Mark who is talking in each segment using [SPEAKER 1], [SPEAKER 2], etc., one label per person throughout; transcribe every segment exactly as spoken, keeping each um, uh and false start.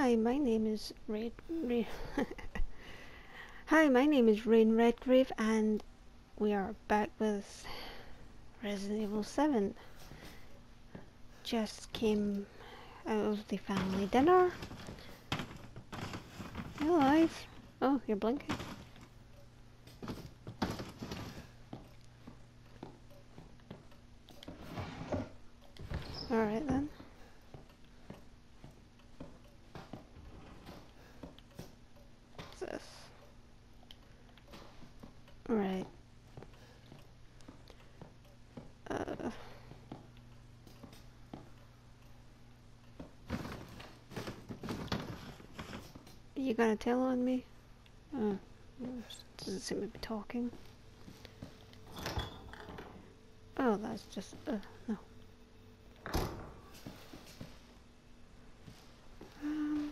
[SPEAKER 1] Hi, my name is Red. Red Hi, my name is Rain Redgrave, and we are back with Resident Evil seven. Just came out of the family dinner. You alive? Oh, you're blinking. Alright then. What's this? Alright. Uh... You got a tail on me? Oh, doesn't seem to be talking. Oh, that's just, uh, no. Um,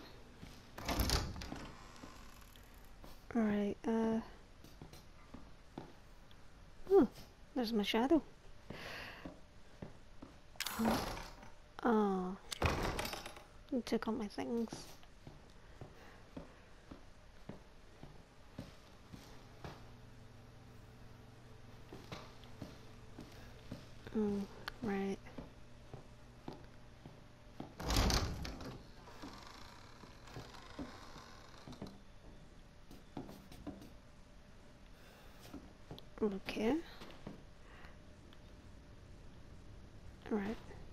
[SPEAKER 1] Alright, uh... Oh, there's my shadow. Oh. You took all my things. Oh, right. Okay. Alright.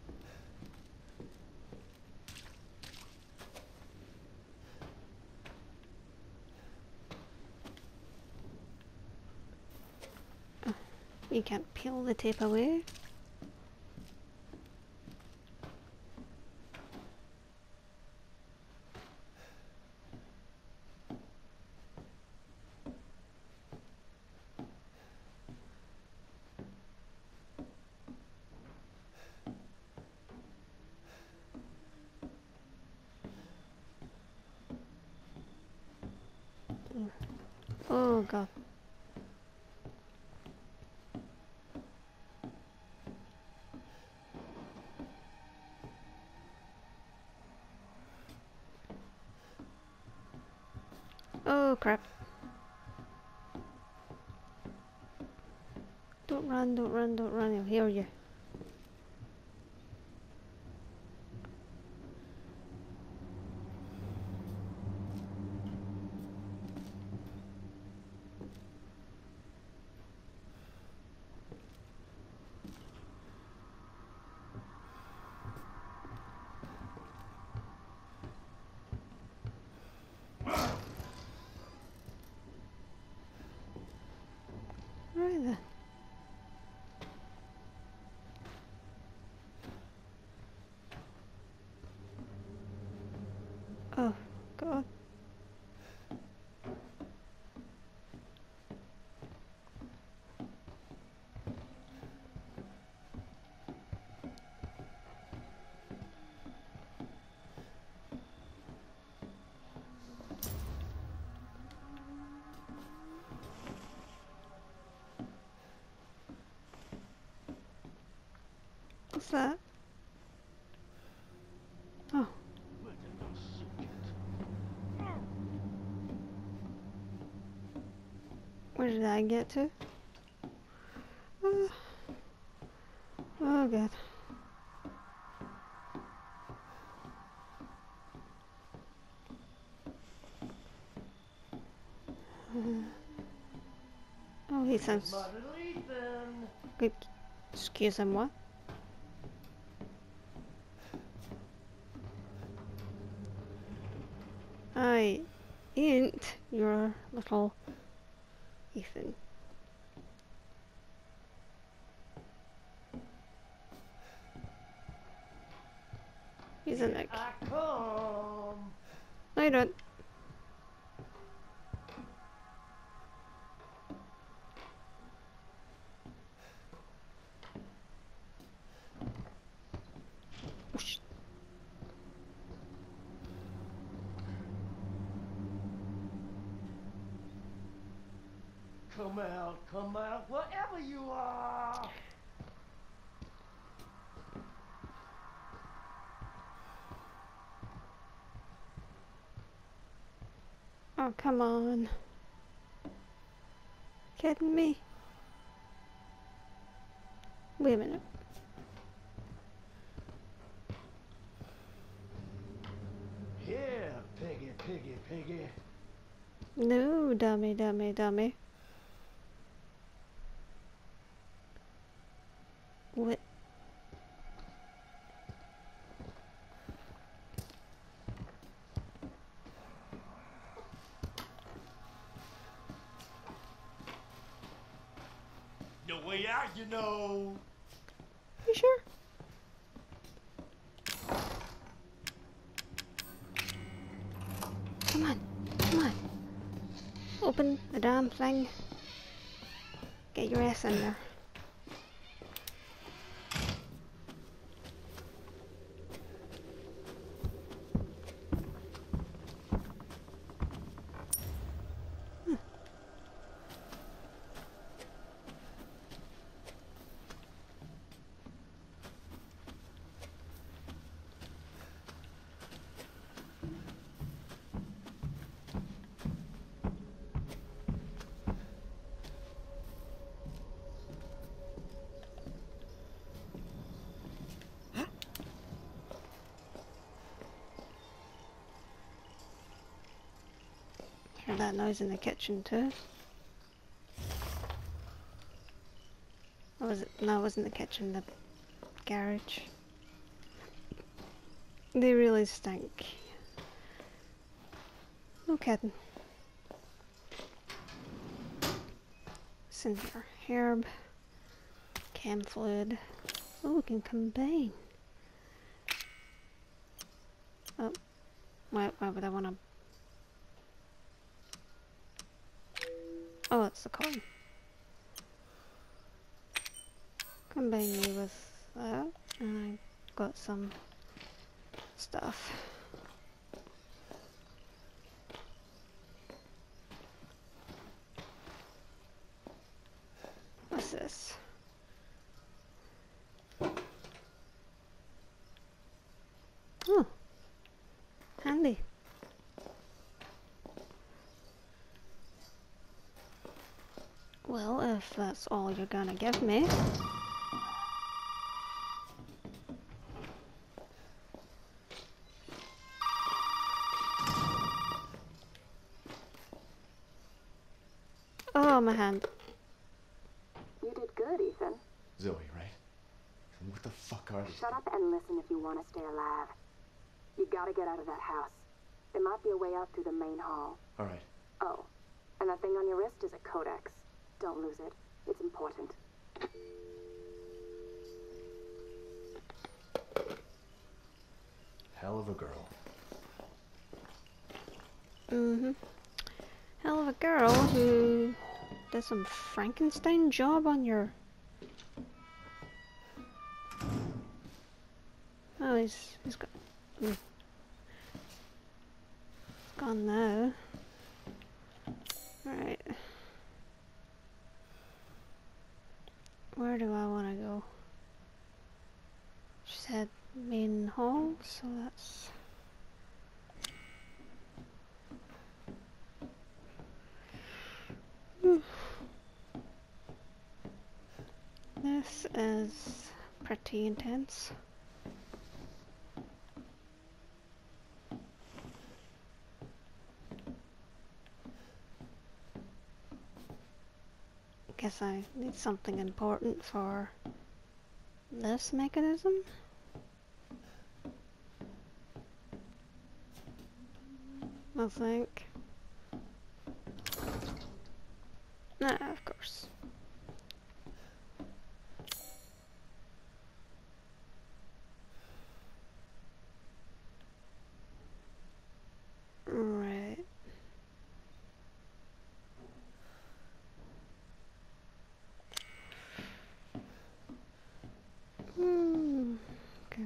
[SPEAKER 1] Oh, you can't peel the tape away. Oh god. Oh crap. Don't run, don't run, don't run, I'll hear you. Right then. Oh god. What's that? Oh. Where did I get to? Oh, oh god. Uh, oh, he sounds... Good. Excuse him, what? I ain't your little Ethan. He's a Nick. No, you don't. Whoosh.
[SPEAKER 2] Come out, come out, wherever you are!
[SPEAKER 1] Oh, come on. Kidding me? Wait a minute.
[SPEAKER 2] Here, piggy, piggy, piggy.
[SPEAKER 1] No, dummy, dummy, dummy. What?
[SPEAKER 2] No way out, you know.
[SPEAKER 1] You sure? Come on, come on. Open the damn thing. Get your ass in there. Hmm. Heard that noise in the kitchen too. Or was it? No, it wasn't the kitchen, the garage. They really stink. No kidding. Cinder herb, chem fluid. Oh, we can combine. Oh, why, why would I want to? Oh, it's the coin. Combine me with that, and I got some stuff. What's this? Oh, handy. Well, if that's all you're gonna give me. Oh, my hand.
[SPEAKER 3] You did good, Ethan.
[SPEAKER 4] Zoe, right? And what the fuck are these?
[SPEAKER 3] Shut up and listen if you want to stay alive. You gotta get out of that house. There might be a way out through the main hall.
[SPEAKER 4] All right.
[SPEAKER 3] Oh, and that thing on your wrist is a codex. Don't lose it. It's important.
[SPEAKER 4] Hell of a girl.
[SPEAKER 1] Mm-hmm. Hell of a girl who did some Frankenstein job on your... Oh, he's, he's got... Mm. He's gone now. Right. Where do I want to go? She said main hall, so that's... Hmm. This is pretty intense. Guess I need something important for this mechanism. I think. Nah, of course. Right. Hmm. Okay.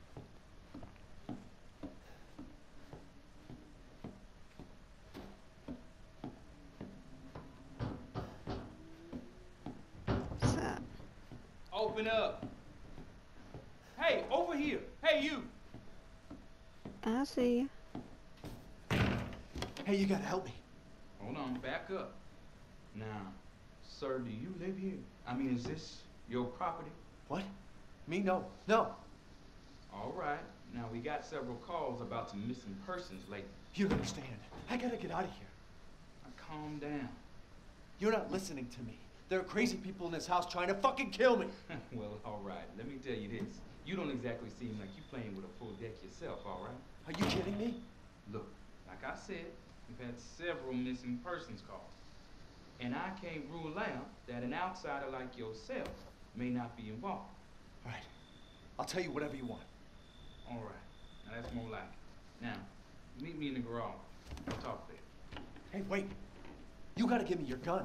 [SPEAKER 1] What's that?
[SPEAKER 5] Open up. Hey, over here. Hey, you.
[SPEAKER 1] I see you.
[SPEAKER 4] Hey, you gotta help me.
[SPEAKER 5] Hold on, back up. Now, sir, do you live here? I mean, is this your property?
[SPEAKER 4] What? Me? No. No.
[SPEAKER 5] All right. Now, we got several calls about some missing persons lately.
[SPEAKER 4] You don't understand. I gotta get out of here.
[SPEAKER 5] Now, calm down.
[SPEAKER 4] You're not listening to me. There are crazy people in this house trying to fucking kill me.
[SPEAKER 5] Well, all right. Let me tell you this. You don't exactly seem like you're playing with a full deck yourself, all right?
[SPEAKER 4] Are you kidding me?
[SPEAKER 5] Look, like I said, we've had several missing persons calls. And I can't rule out that an outsider like yourself may not be involved.
[SPEAKER 4] All right. I'll tell you whatever you want.
[SPEAKER 5] All right. Now, that's more like it. Now, meet me in the garage. We'll talk there.
[SPEAKER 4] Hey, wait. You gotta give me your gun.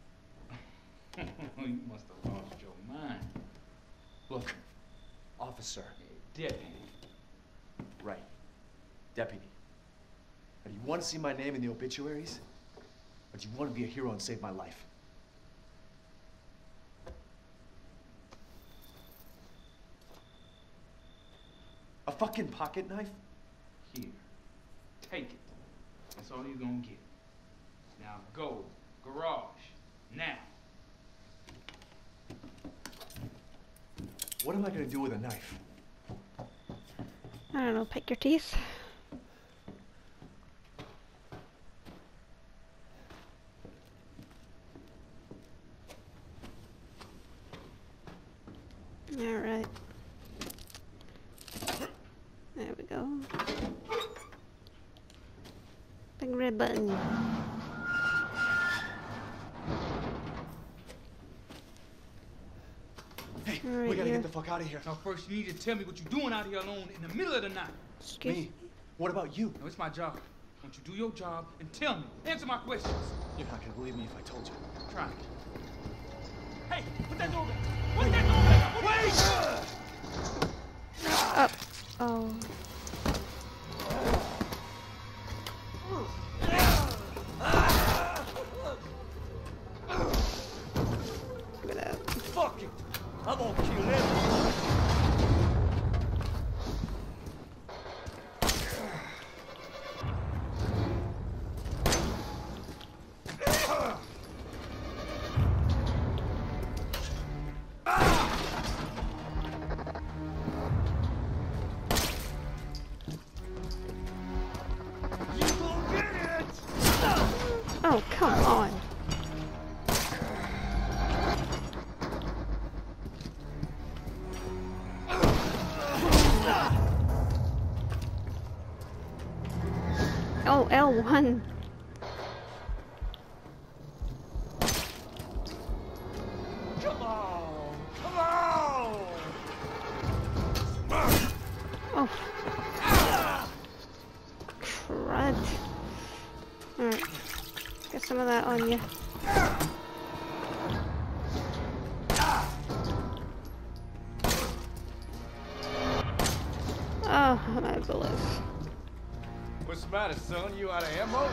[SPEAKER 5] You must have lost your mind.
[SPEAKER 4] Look, officer.
[SPEAKER 5] Deputy.
[SPEAKER 4] Right. Deputy. Now, do you want to see my name in the obituaries? Or do you want to be a hero and save my life? A fucking pocket knife?
[SPEAKER 5] Here. Take it. That's all you're gonna get. Now go. Garage. Now.
[SPEAKER 4] What am I gonna do with a knife?
[SPEAKER 1] I don't know, pick your teeth. Alright. There we go. Big red button.
[SPEAKER 4] Hey,
[SPEAKER 1] Right
[SPEAKER 4] we gotta
[SPEAKER 1] here.
[SPEAKER 4] get the fuck out of here.
[SPEAKER 5] Now first you need to tell me what you're doing out here alone in the middle of the night.
[SPEAKER 1] Excuse
[SPEAKER 4] Me?
[SPEAKER 1] me.
[SPEAKER 4] What about you?
[SPEAKER 5] No, it's my job. Won't you do your job and tell me? Answer my questions.
[SPEAKER 4] You're not gonna believe me if I told you.
[SPEAKER 5] Try it. Hey, put that door back. Put that door back. Wait!
[SPEAKER 1] Up. Oh. Look at that.
[SPEAKER 2] Fuck it! I'm gonna kill everyone. You gonna get it!
[SPEAKER 1] Oh, come on. Oh, L one.
[SPEAKER 2] Come on! Come on!
[SPEAKER 1] Oh. Crud. Alright. Get some of that on you. Oh, my bullets.
[SPEAKER 2] What's the matter, son? You out of ammo?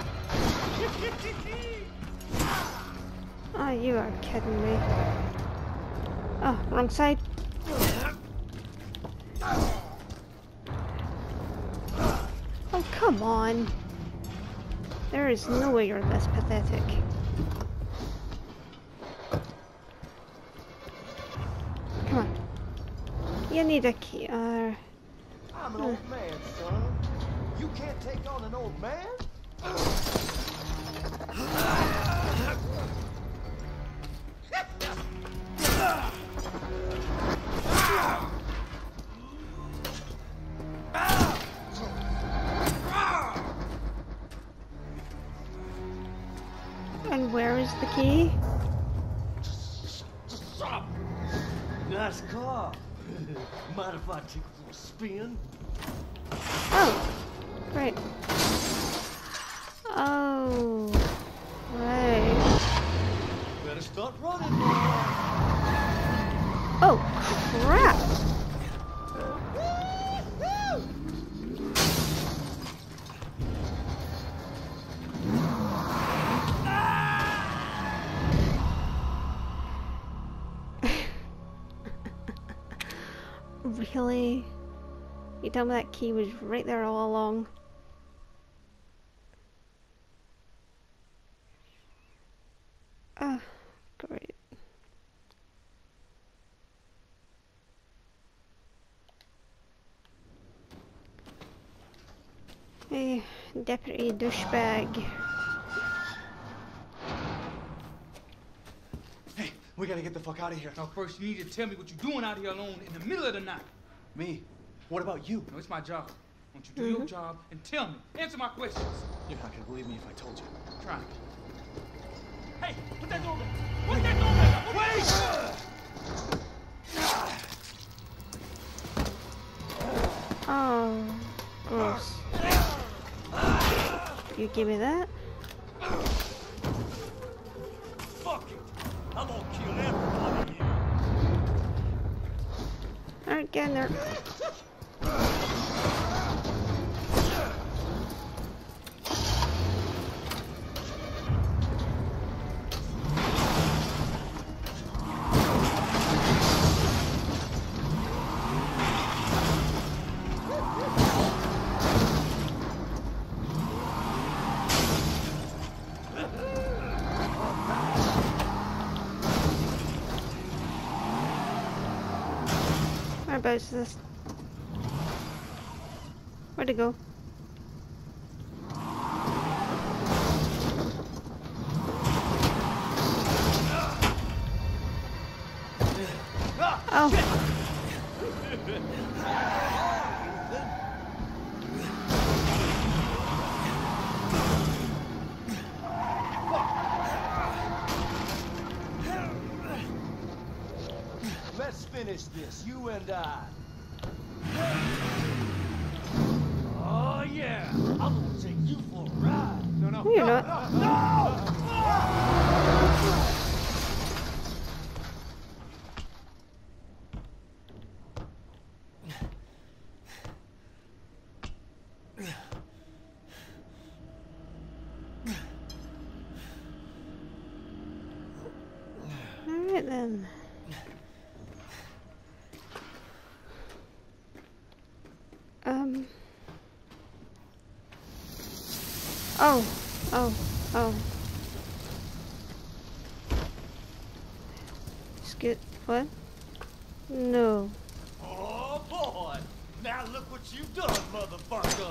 [SPEAKER 1] Oh, you are kidding me. Oh, wrong side. Oh, come on. There is no way you're this pathetic. Come on. You need a key. Uh,
[SPEAKER 2] I'm an old man, son. You can't take on an old man?
[SPEAKER 1] and where is the key?
[SPEAKER 2] Stop! Nice car. Mind if I take it for a spin?
[SPEAKER 1] Oh, great. Oh, right.
[SPEAKER 2] Better start running.
[SPEAKER 1] Oh, crap. Really? You told me that key was right there all along. Hey, deputy douchebag.
[SPEAKER 4] Hey, we gotta get the fuck out of here.
[SPEAKER 5] Now, first, you need to tell me what you're doing out here alone in the middle of the night.
[SPEAKER 4] Me? What about you?
[SPEAKER 5] No, it's my job. Won't you do
[SPEAKER 1] Mm-hmm.
[SPEAKER 5] your job and tell me? Answer my questions.
[SPEAKER 4] You're not gonna believe me if I told you.
[SPEAKER 5] Try me. Hey, put that door back. Put that door back. Wait!
[SPEAKER 1] Oh, gross. You give me that?
[SPEAKER 2] Fuck it! I'm gonna kill everybody here.
[SPEAKER 1] Alright, get in there. Whereabouts is this? Where'd it go? Oh.
[SPEAKER 2] Let's finish this, you and I. Oh yeah, I'm gonna take you for a ride.
[SPEAKER 5] No, no,
[SPEAKER 1] No, you're
[SPEAKER 5] no,
[SPEAKER 1] not.
[SPEAKER 5] no, no!
[SPEAKER 1] Alright then. Um. Oh, oh, oh. Skip, what? No.
[SPEAKER 2] Oh boy, now look what you've done, motherfucker.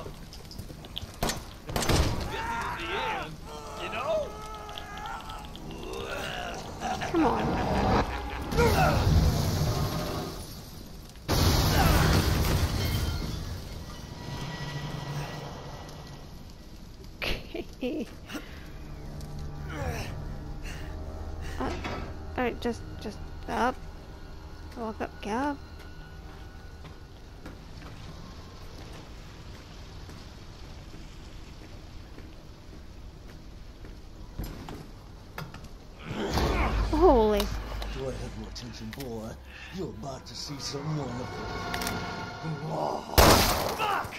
[SPEAKER 2] This is the end, you know?
[SPEAKER 1] Come on. Okay. Uh, Alright, just, just up. Walk up, get up. Holy.
[SPEAKER 2] Go ahead, more attention, boy. You're about to see some wonderful. Oh, fuck!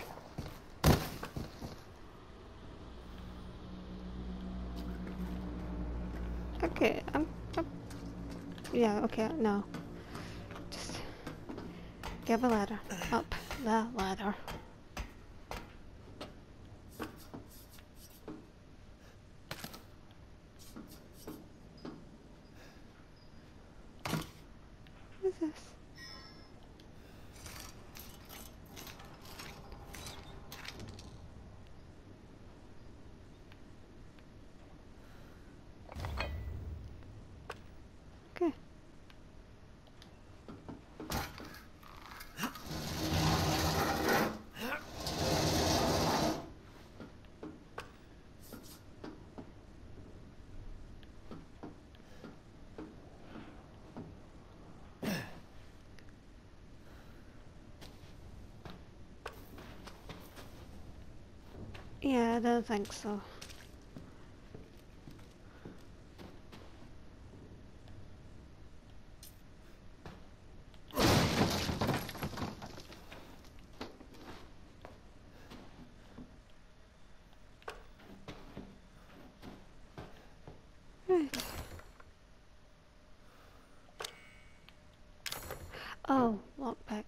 [SPEAKER 1] Okay, I'm, I'm. Yeah, okay, no. Just. Get the ladder. Up the ladder. What is this? Okay. Yeah, I don't think so. Right. Oh, lockpick.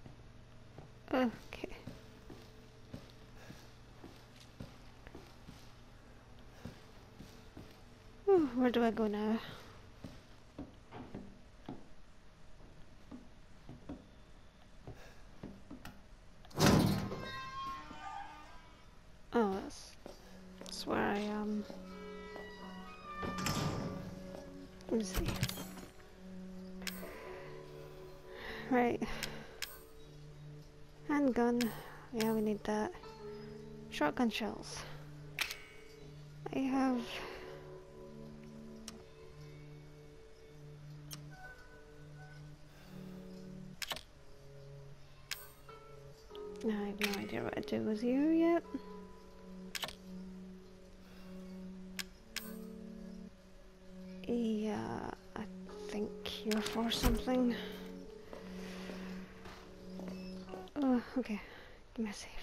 [SPEAKER 1] Okay. where do I go now? Oh, that's, that's where I um. Let me see. Right. Handgun. Yeah, we need that. Shotgun shells. I have. No, I have no idea what to do with you yet. Yeah, I think you're for something. Oh, okay. Give me a save.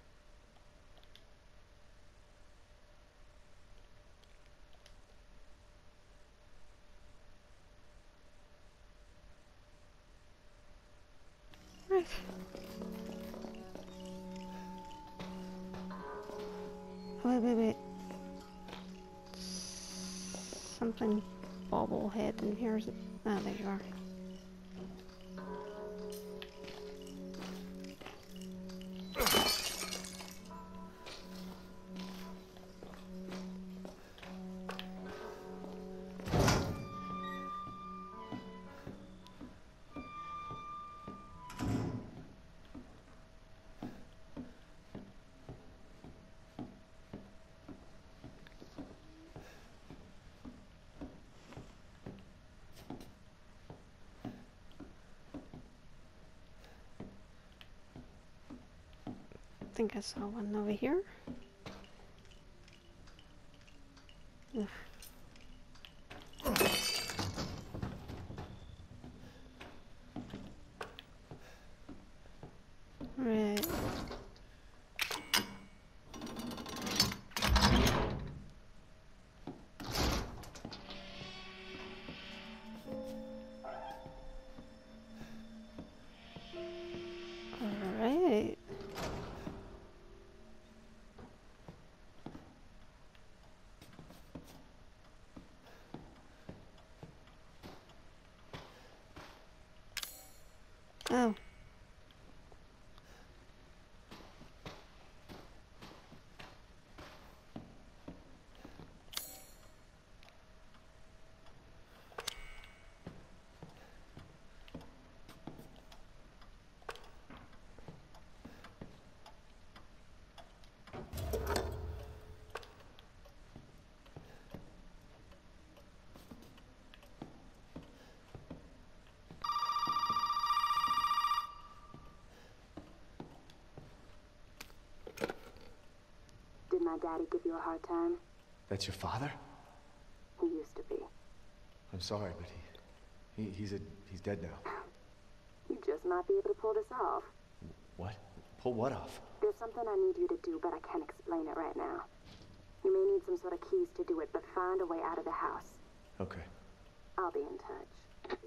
[SPEAKER 1] Right. Wait, wait, wait. Something bobblehead in here. Ah, there you are. I think I saw one over here. Ugh. Right. Alright. Oh.
[SPEAKER 3] Did my daddy give you a hard time?
[SPEAKER 4] That's your father?
[SPEAKER 3] He used to be.
[SPEAKER 4] I'm sorry, but he, he he's a he's dead now.
[SPEAKER 3] You just might be able to pull this off.
[SPEAKER 4] What? Pull what off?
[SPEAKER 3] There's something I need you to do, but I can't explain it right now. You may need some sort of keys to do it, but find a way out of the house.
[SPEAKER 4] Okay.
[SPEAKER 3] I'll be in touch.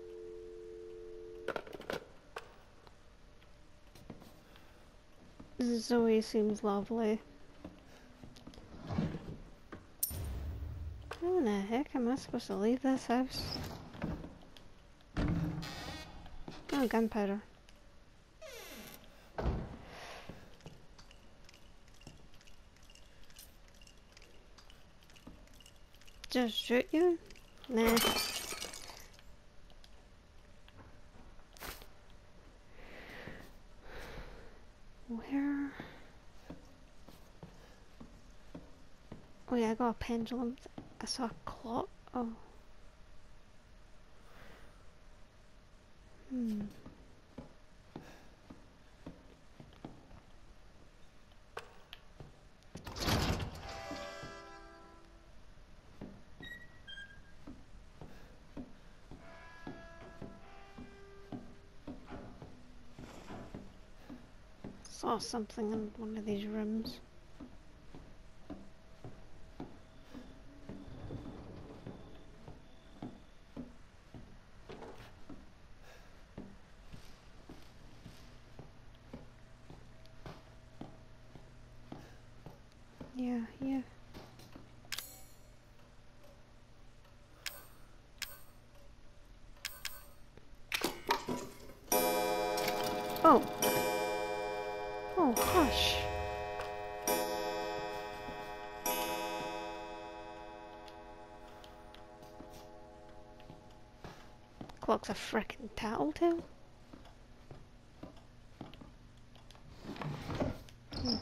[SPEAKER 1] Zoe seems lovely. How in the heck am I supposed to leave this house? Oh, gunpowder. Just shoot you? Nah. Where? Oh yeah, I got a pendulum. I saw a clock. Oh. Hmm. Saw something in one of these rooms. Yeah, yeah. Oh, hush. Clock's a frickin' tattletale. Hmm.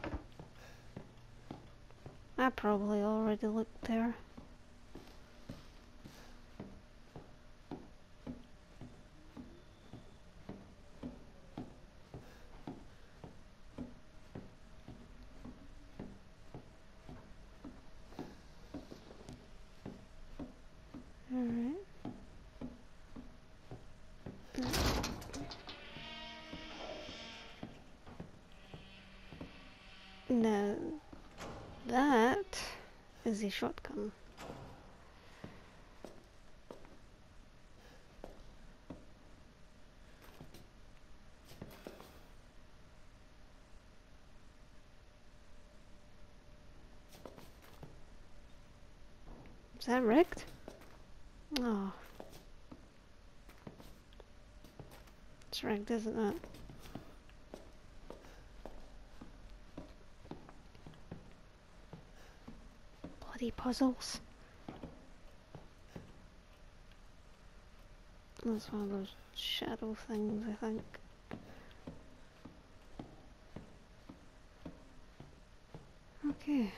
[SPEAKER 1] I probably already looked there. Alright. Now, that is a shotgun. Is that rigged? Oh. It's rigged, isn't it? Bloody puzzles. That's one of those shadow things, I think. Okay.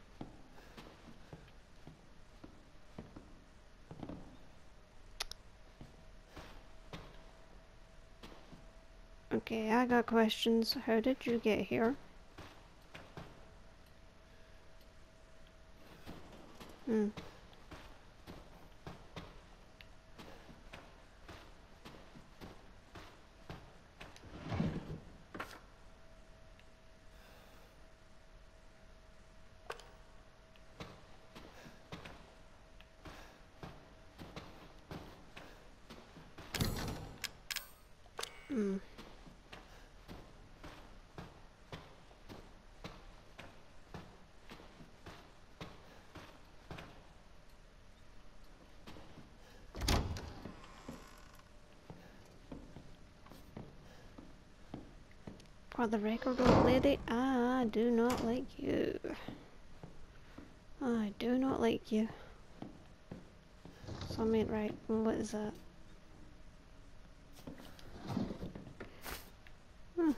[SPEAKER 1] Okay, I got questions. How did you get here? Hmm. Hmm. For the record, old lady, I do not like you. I do not like you. So I mean, right, what is that? Hmm.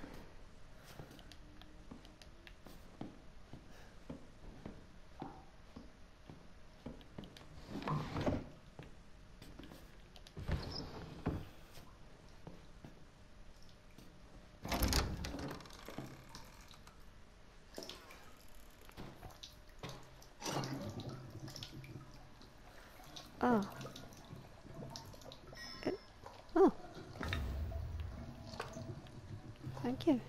[SPEAKER 1] Oh. It, oh. Thank you.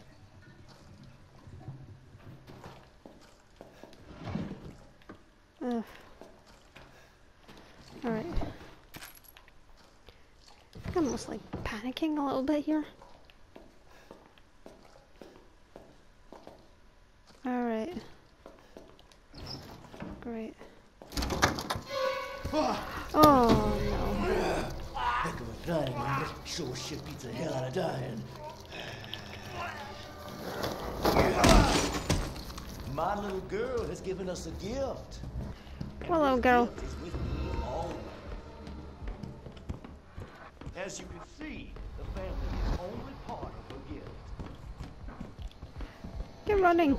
[SPEAKER 1] Ugh. Alright. I'm almost like panicking a little bit here. Alright. Great. Oh no.
[SPEAKER 2] Heck of a thing, man. Sure shit beats the hell out of dying. My little girl has given us a gift.
[SPEAKER 1] Hello, girl.
[SPEAKER 2] Gift is with me always. As you can see, the family is only part of her gift.
[SPEAKER 1] Get running.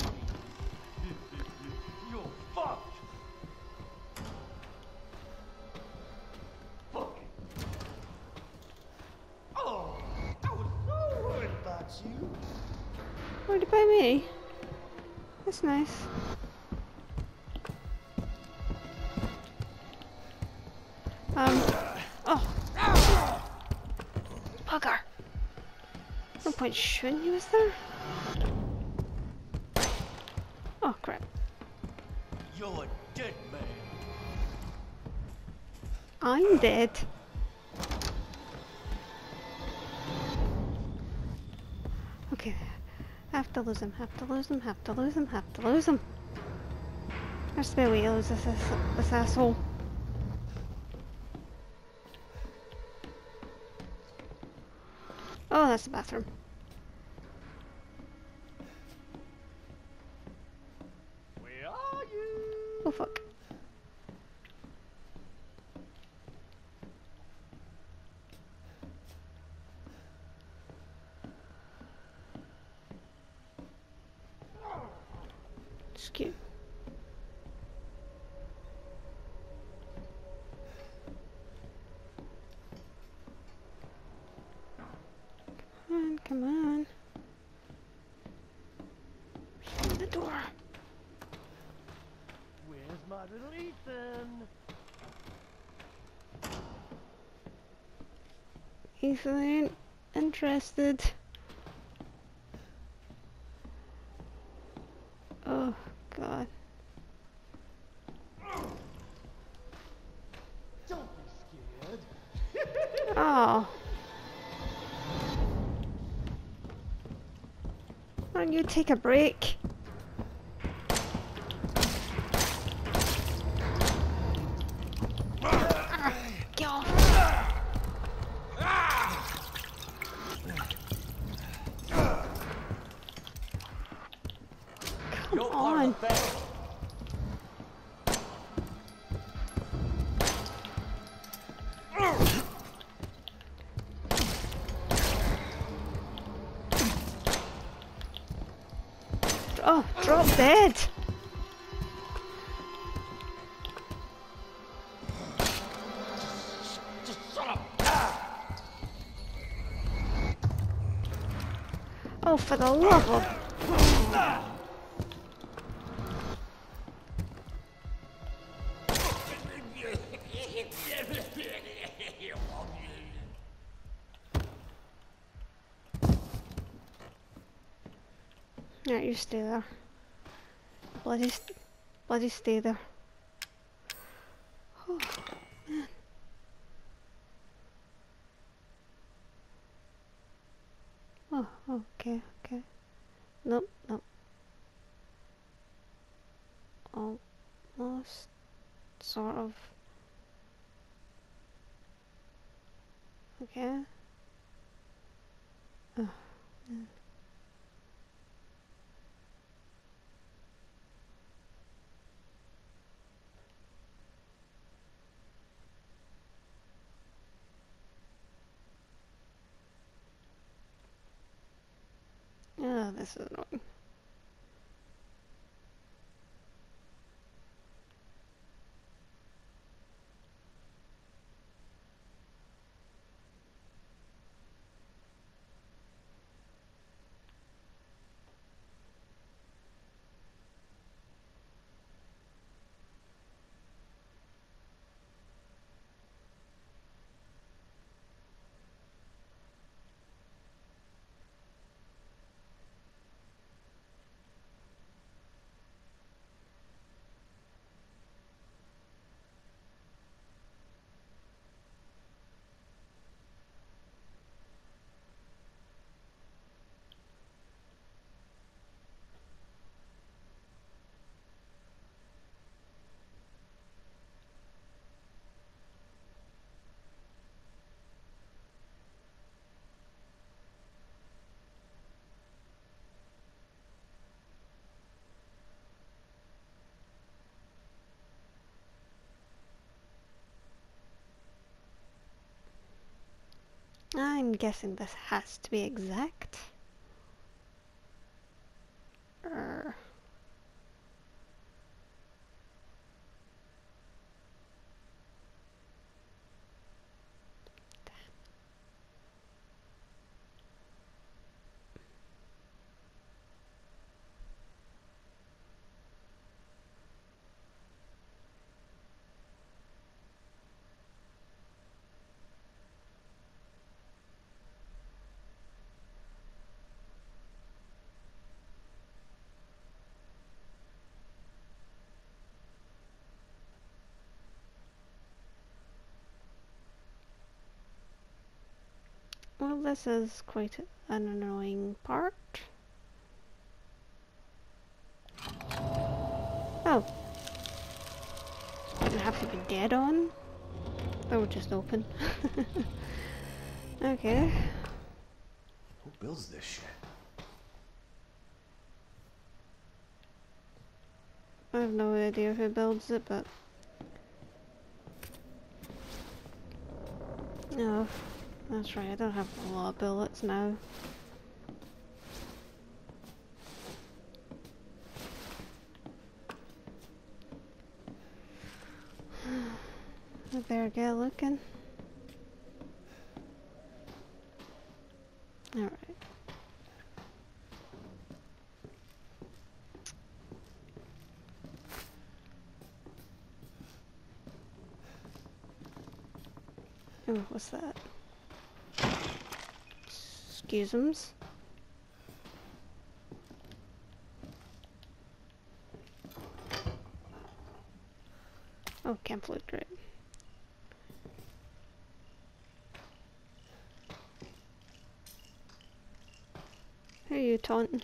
[SPEAKER 2] You're fucked. Fuck it. Oh, I was so worried about you.
[SPEAKER 1] Worried about me? That's nice. Um. Oh. Bugger. No point shooting you, is there? Oh, crap.
[SPEAKER 2] You're a dead man.
[SPEAKER 1] I'm dead. Okay. Have to lose him, have to lose him, have to lose him, have to lose him. There's to be a way to lose this, this, this asshole. Oh, that's the bathroom. Oh fuck. Excuse. Come on, come on. Through the door.
[SPEAKER 2] Where's my little Ethan?
[SPEAKER 1] Ethan ain't interested. Oh god.
[SPEAKER 2] Don't be scared.
[SPEAKER 1] Oh. Why don't you take a break? Ah, get off. Come on. Oh, drop dead. Oh, for the love of... Right, you stay there. Bloody, st bloody stay there. Oh, man. Oh, okay, okay. Nope, nope. Almost, sort of. Okay. Oh, man. Oh, this is annoying. I'm guessing this has to be exact. Err. Well, this is quite an annoying part. Oh. Didn't have to be dead on. They were just open. Okay.
[SPEAKER 4] Who builds this shit?
[SPEAKER 1] I have no idea who builds it, but... No, that's right, I don't have a lot of bullets now. I better get looking. Alright. Oh, what's that? Excuse-ums. Oh, can't float right. Who are you taunting?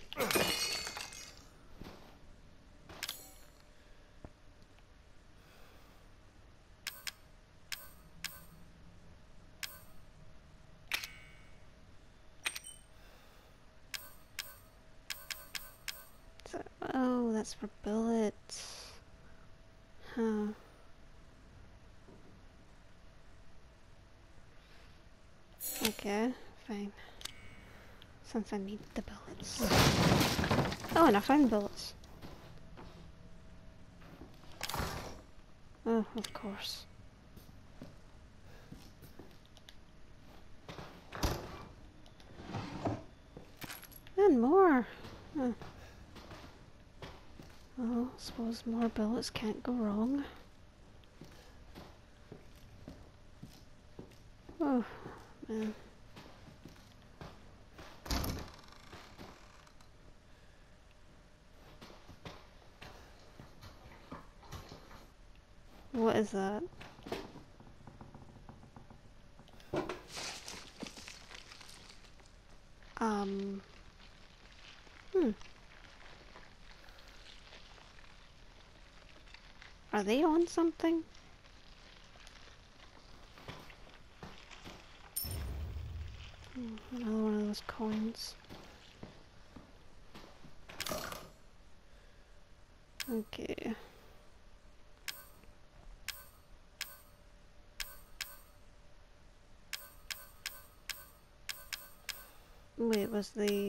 [SPEAKER 1] So, oh, that's for bullets. Huh. Okay, fine. Since I need the bullets. Oh, and I found bullets. Oh, of course. And more. Huh. Well, I suppose more bullets can't go wrong. Oh, man. What is that? Um. Hmm. Are they on something? Hmm, another one of those coins. Okay. Wait, was the...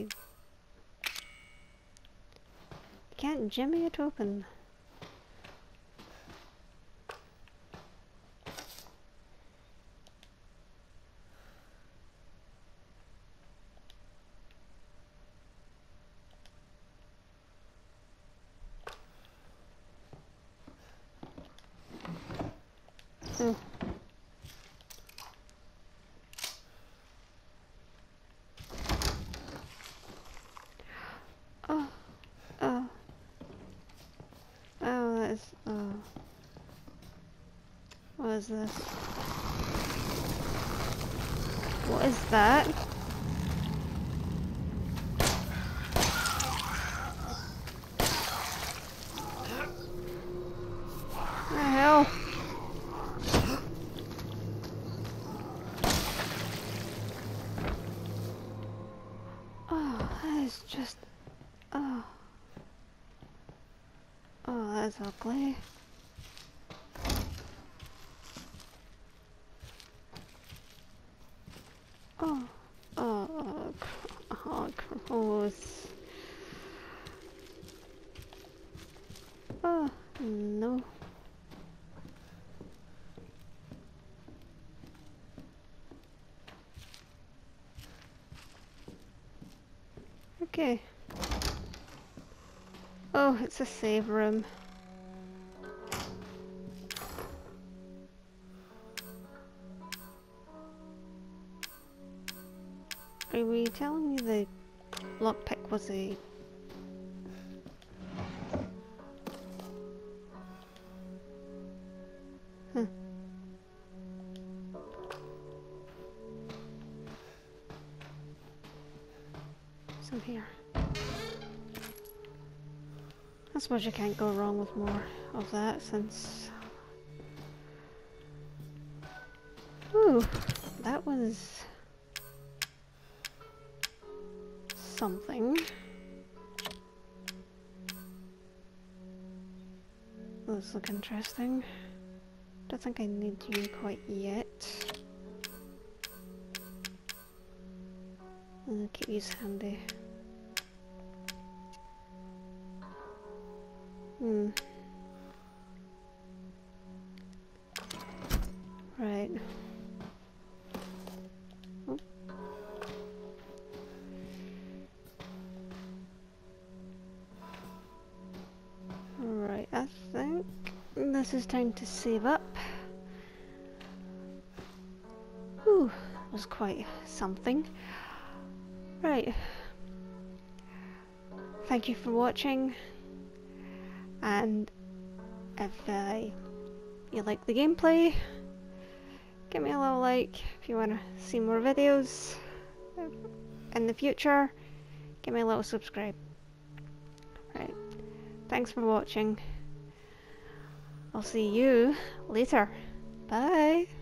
[SPEAKER 1] Can't jimmy it open? Oh. Oh. Oh. Oh, that is... Oh. What is this? What is that? What the hell? Oh, that is just... Oh. Oh, that's ugly. Oh. Oh, oh, oh, gross. Oh, no. Okay. Oh, it's a save room. Are we telling me the lockpick was a... Huh. Some here. I suppose you can't go wrong with more of that since... Ooh, that was... something. Those look interesting. Don't think I need you quite yet. I'll keep these handy. Hmm. Right. Oh. Right, I think this is time to save up. Whew, that was quite something. Right. Thank you for watching, and if uh, you like the gameplay, give me a little like. If you want to see more videos in the future, give me a little subscribe. Right. Thanks for watching. I'll see you later. Bye.